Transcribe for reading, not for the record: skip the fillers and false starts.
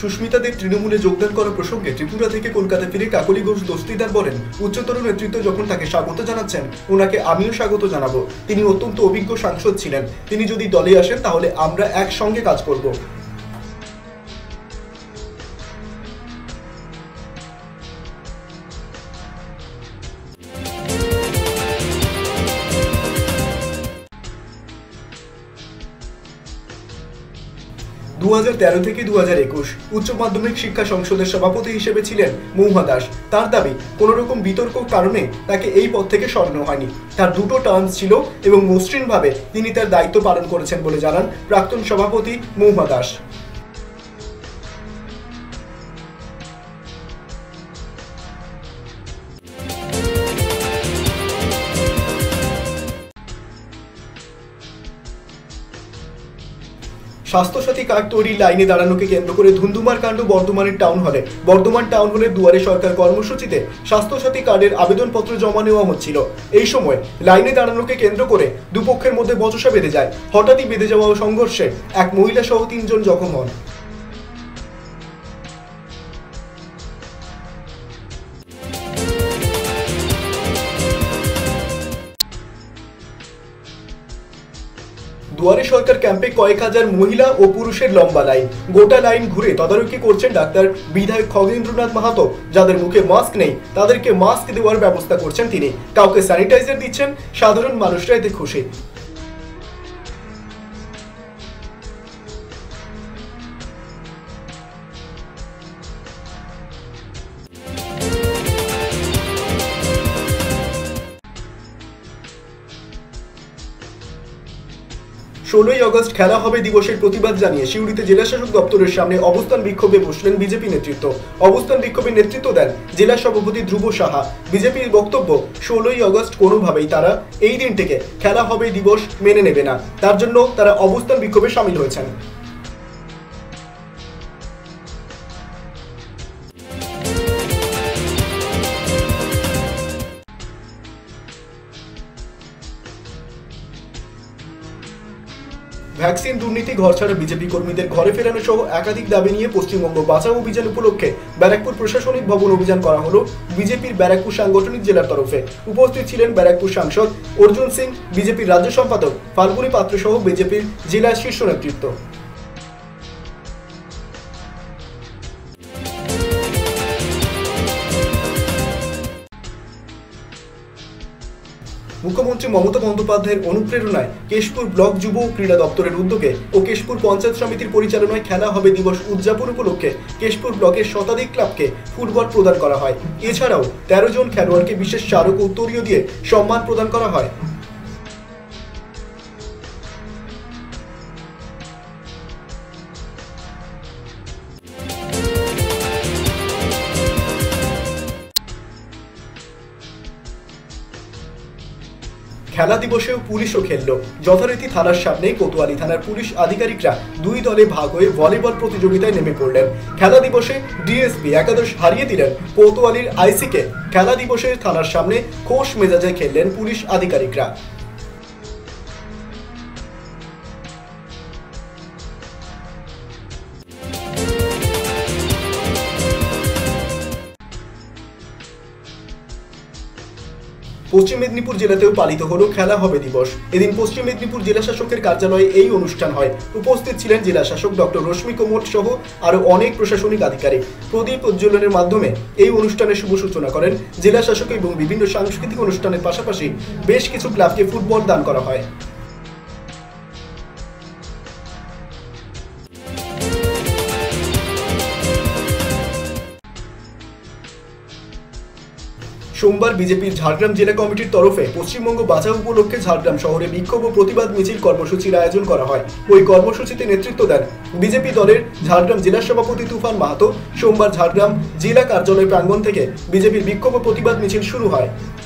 সুস্মিতা দেব তৃণমূলে যোগদান করার প্রসঙ্গে ত্রিপুরা থেকে কলকাতা ফিরে কাকলি ঘোষ দস্তিদার বলেন, উচ্চতর নেতৃত্ব যখন তাকে স্বাগত জানাচ্ছেন, ওনাকে আমিও স্বাগত জানাবো। তিনি অত্যন্ত অভিজ্ঞ সাংসদ ছিলেন। তিনি যদি দলে আসেন তাহলে আমরা একসঙ্গে কাজ করব। 2013 থেকে 2021 উচ্চ মাধ্যমিক শিক্ষা সংসদের সভাপতি হিসেবে ছিলেন মহুয়া দাস। তার দাবি, কোন রকম বিতর্ক কারণে তাকে এই পদ থেকে সরানো হয়নি। তার দুটো টার্মস ছিল এবং মসৃণভাবে তিনি তার দায়িত্ব পালন করেছেন বলে জানান প্রাক্তন সভাপতি মহুয়া দাস। স্বাস্থ্যসাথী কার্ড তৈরির লাইনে দাঁড়ানোকে কেন্দ্র করে ধুন্ধুমার কাণ্ড বর্ধমানের টাউন হলে। বর্ধমান টাউন হলের দুয়ারে সরকার কর্মসূচিতে স্বাস্থ্যসাথী কার্ডের আবেদনপত্র জমা নেওয়া হচ্ছিল। এই সময় লাইনে দাঁড়ানোকে কেন্দ্র করে দুপক্ষের মধ্যে বচসা বেঁধে যায়। হঠাৎই বেঁধে যাওয়া সংঘর্ষে এক মহিলা সহ 3 জন জখম হন। দুয়ারে সরকার ক্যাম্পে কয়েক হাজার মহিলা ও পুরুষের লম্বা লাইন। গোটা লাইন ঘুরে তদারকি করছেন ডাক্তার বিধায়ক খগেন্দ্রনাথ মাহাতো। যাদের মুখে মাস্ক নেই তাদেরকে মাস্ক দেওয়ার ব্যবস্থা করছেন তিনি। কাউকে স্যানিটাইজার দিচ্ছেন। সাধারণ মানুষরা এতে খুশি। ষোলোই আগস্ট খেলা হবে দিবসের প্রতিবাদ জানিয়ে সিউড়িতে জেলা শাসক দপ্তরের সামনে অবস্থান বিক্ষোভে বসলেন বিজেপি নেতৃত্ব। অবস্থান বিক্ষোভে নেতৃত্ব দেন জেলা সভাপতি ধ্রুব সাহা। বিজেপির বক্তব্য, 16ই আগস্ট কোনোভাবেই তারা এই দিনটিকে খেলা হবে দিবস মেনে নেবে না। তার জন্য তারা অবস্থান বিক্ষোভে সামিল হয়েছেন। ভ্যাকসিন দুর্নীতি, ঘরছাড়া বিজেপি কর্মীদের ঘরে ফেরানো সহ একাধিক দাবি নিয়ে পশ্চিমবঙ্গ বাঁচাও অভিযান উপলক্ষে ব্যারাকপুর প্রশাসনিক ভবন অভিযান করা হলো বিজেপির ব্যারাকপুর সাংগঠনিক জেলার তরফে। উপস্থিত ছিলেন ব্যারাকপুর সাংসদ অর্জুন সিং, বিজেপির রাজ্য সম্পাদক ফাল্গুনী পাত্র সহ বিজেপির জেলা শীর্ষ নেতৃত্ব। মুখ্যমন্ত্রী মমতা বন্দ্যোপাধ্যায়ের অনুপ্রেরণায় কেশপুর ব্লক যুব ও ক্রীড়া দপ্তরের উদ্যোগে ও কেশপুর পঞ্চায়েত সমিতির পরিচালনায় খেলা হবে দিবস উদযাপন উপলক্ষে কেশপুর ব্লকের শতাধিক ক্লাবকে ফুটবল প্রদান করা হয়। এছাড়াও 13 জন খেলোয়াড়কে বিশেষ স্মারক ও উত্তরীয় দিয়ে সম্মান প্রদান করা হয়। খেলা দিবসেও পুলিশও খেললো। যথারীতি থানার সামনে কোতোয়ালি থানার পুলিশ আধিকারিকরা 2 দলে ভাগ হয়ে ভলিবল প্রতিযোগিতায় নেমে পড়লেন। খেলা দিবসে ডিএসপি একাদশ হারিয়ে দিলেন কোতোয়ালির আইসিকে। খেলা দিবসে থানার সামনে খোশ মেজাজে খেললেন পুলিশ আধিকারিকরা। পশ্চিম মেদিনীপুর জেলাতেও পালিত হলো খেলা হবে দিবস। এদিন পশ্চিম মেদিনীপুর জেলা শাসকের কার্যালয়ে এই অনুষ্ঠান হয়। উপস্থিত ছিলেন জেলা শাসক ডক্টর রশ্মি কোমট সহ আরো অনেক প্রশাসনিক আধিকারিক। প্রদীপ প্রজ্বলনের মাধ্যমে এই অনুষ্ঠানের শুভ সূচনা করেন জেলা শাসক এবং বিভিন্ন সাংস্কৃতিক অনুষ্ঠানের পাশাপাশি বেশ কিছু ক্লাবকে ফুটবল দান করা হয়। সোমবার বিজেপির ঝাড়গ্রাম জেলা কমিটির তরফে পশ্চিমবঙ্গ বাঁচাও উপলক্ষে ঝাড়গ্রাম শহরে বিক্ষোভ ও প্রতিবাদ মিছিল কর্মসূচির আয়োজন করা হয়। ওই কর্মসূচিতে নেতৃত্ব দেন বিজেপি দলের ঝাড়গ্রাম জেলা সভাপতি তুফান মাহাতো। সোমবার ঝাড়গ্রাম জেলা কার্যালয় প্রাঙ্গণ থেকে বিজেপির বিক্ষোভ ও প্রতিবাদ মিছিল শুরু হয়।